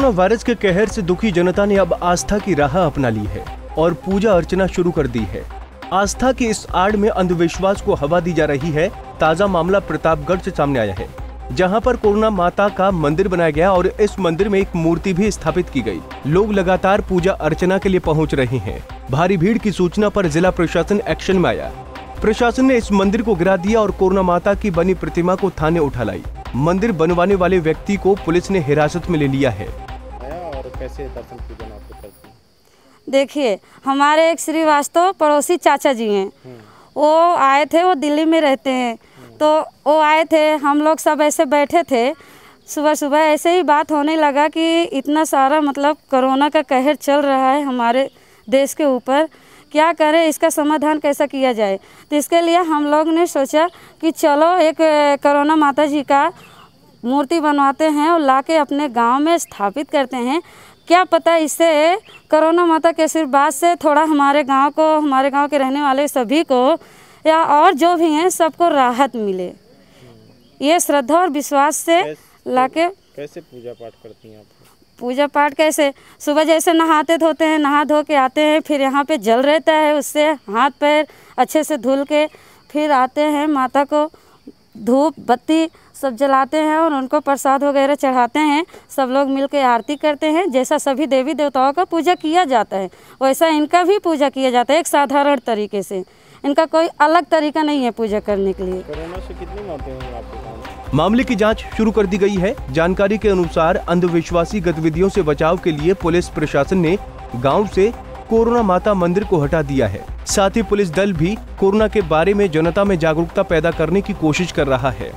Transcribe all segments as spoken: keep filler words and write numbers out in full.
Corona virus के कहर से दुखी जनता ने अब आस्था की राह अपना ली है और पूजा अर्चना शुरू कर दी है। आस्था की इस आड़ में अंधविश्वास को हवा दी जा रही है। ताजा मामला प्रतापगढ़ से सामने आया है, जहां पर कोरोना माता का मंदिर बनाया गया और इस मंदिर में एक मूर्ति भी स्थापित की गई। लोग लगातार पूजा अर्चना के लिए पहुंच रहे हैं। भारी भीड़ की सूचना पर जिला प्रशासन एक्शन में आया। प्रशासन ने इस मंदिर को गिरा दिया और कोरोना माता की बनी प्रतिमा को थाने उठा लाई। मंदिर बनवाने वाले व्यक्ति को पुलिस ने हिरासत में ले लिया है। और कैसे दर्शन पूजन आप करते हैं? देखिए, हमारे एक श्रीवास्तव पड़ोसी चाचा जी हैं, वो आए थे, वो दिल्ली में रहते हैं। तो वो आए थे, हम लोग सब ऐसे बैठे थे, सुबह सुबह ऐसे ही बात होने लगा कि इतना सारा मतलब कोरोना का कहर चल रहा है हमारे देश के ऊपर, क्या करें, इसका समाधान कैसा किया जाए। तो इसके लिए हम लोग ने सोचा कि चलो एक कोरोना माता जी का मूर्ति बनवाते हैं और लाके अपने गांव में स्थापित करते हैं। क्या पता इससे कोरोना माता के आशीर्वाद से थोड़ा हमारे गांव को, हमारे गांव के रहने वाले सभी को या और जो भी हैं सबको राहत मिले। ये श्रद्धा और विश्वास से लाके। कैसे पूजा पाठ करती हैं आप? पूजा पाठ कैसे, सुबह जैसे नहाते धोते हैं, नहा धो के आते हैं, फिर यहाँ पे जल रहता है, उससे हाथ पैर अच्छे से धुल के फिर आते हैं, माता को धूप बत्ती सब जलाते हैं और उनको प्रसाद वगैरह चढ़ाते हैं। सब लोग मिलकर आरती करते हैं। जैसा सभी देवी देवताओं का पूजा किया जाता है वैसा इनका भी पूजा किया जाता है, एक साधारण तरीके से। इनका कोई अलग तरीका नहीं है पूजा करने के लिए। कोरोना से कितनी मौतें हुई आपके गांव में? मामले की जांच शुरू कर दी गई है। जानकारी के अनुसार अंधविश्वासी गतिविधियों से बचाव के लिए पुलिस प्रशासन ने गांव से कोरोना माता मंदिर को हटा दिया है। साथ ही पुलिस दल भी कोरोना के बारे में जनता में जागरूकता पैदा करने की कोशिश कर रहा है।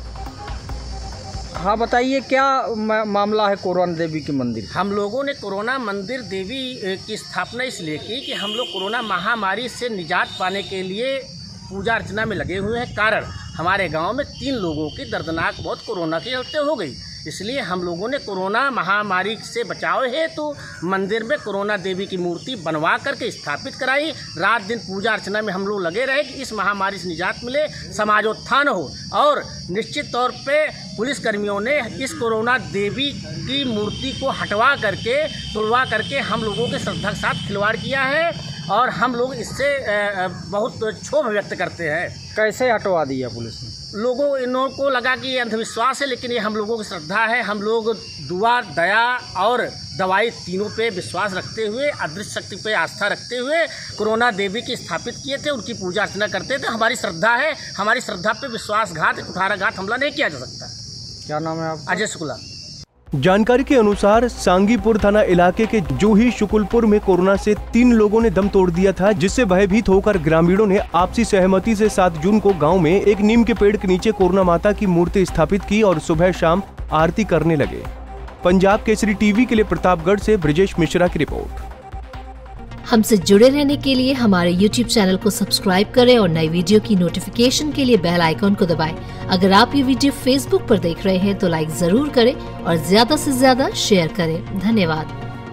हाँ बताइए, क्या मामला है कोरोना देवी के मंदिर? हम लोगों ने कोरोना मंदिर देवी की स्थापना इसलिए की कि हम लोग कोरोना महामारी से निजात पाने के लिए पूजा अर्चना में लगे हुए हैं। कारण हमारे गांव में तीन लोगों की दर्दनाक मौत कोरोना के चलते हो गई, इसलिए हम लोगों ने कोरोना महामारी से बचाव हेतु तो मंदिर में कोरोना देवी की मूर्ति बनवा करके स्थापित कराई। रात दिन पूजा अर्चना में हम लोग लगे रहे कि इस महामारी से निजात मिले, समाजोत्थान हो। और निश्चित तौर पे पुलिसकर्मियों ने इस कोरोना देवी की मूर्ति को हटवा करके, तुड़वा करके हम लोगों के श्रद्धा के साथ खिलवाड़ किया है और हम लोग इससे बहुत क्षोभ व्यक्त करते हैं। कैसे हटवा दिया पुलिस ने? लोगों इन लोगों को लगा कि ये अंधविश्वास है, लेकिन ये हम लोगों की श्रद्धा है। हम लोग दुआ, दया और दवाई तीनों पे विश्वास रखते हुए, अदृश्य शक्ति पे आस्था रखते हुए कोरोना देवी की स्थापित किए थे, उनकी पूजा अर्चना करते थे। हमारी श्रद्धा है, हमारी श्रद्धा पे विश्वासघात, कुठाराघात हमला नहीं किया जा सकता। क्या नाम है आपका? अजय शुक्ला। जानकारी के अनुसार सांगीपुर थाना इलाके के जूही शुकुलपुर में कोरोना से तीन लोगों ने दम तोड़ दिया था, जिससे भयभीत होकर ग्रामीणों ने आपसी सहमति से सात जून को गांव में एक नीम के पेड़ के नीचे कोरोना माता की मूर्ति स्थापित की और सुबह शाम आरती करने लगे। पंजाब केसरी टीवी के लिए प्रतापगढ़ से ब्रिजेश मिश्रा की रिपोर्ट। हमसे जुड़े रहने के लिए हमारे यूट्यूब चैनल को सब्सक्राइब करें और नई वीडियो की नोटिफिकेशन के लिए बेल आइकॉन को दबाएं। अगर आप ये वीडियो फेसबुक पर देख रहे हैं तो लाइक जरूर करें और ज्यादा से ज्यादा शेयर करें। धन्यवाद।